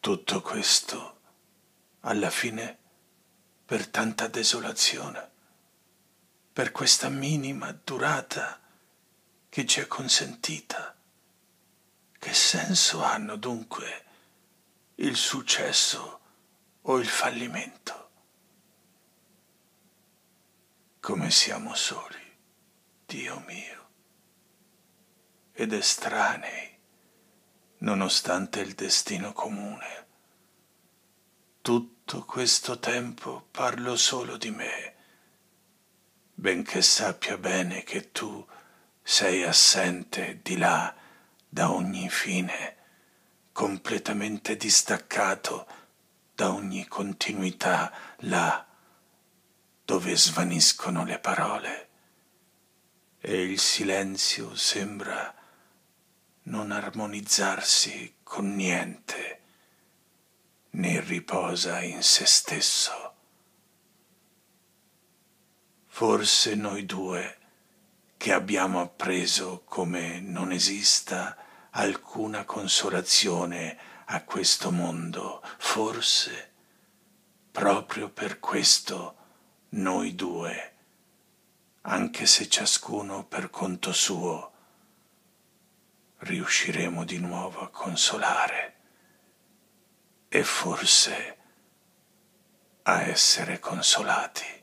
Tutto questo, alla fine, per tanta desolazione, per questa minima durata che ci è consentita. Che senso hanno dunque il successo o il fallimento? Come siamo soli, Dio mio, ed estranei, nonostante il destino comune. Tutto questo tempo parlo solo di me, benché sappia bene che tu sei assente di là da ogni fine, completamente distaccato da ogni continuità là dove svaniscono le parole e il silenzio sembra non armonizzarsi con niente, né riposa in se stesso. Forse noi due, che abbiamo appreso come non esista alcuna consolazione a questo mondo, forse, proprio per questo, noi due, anche se ciascuno per conto suo, riusciremo di nuovo a consolare e forse a essere consolati.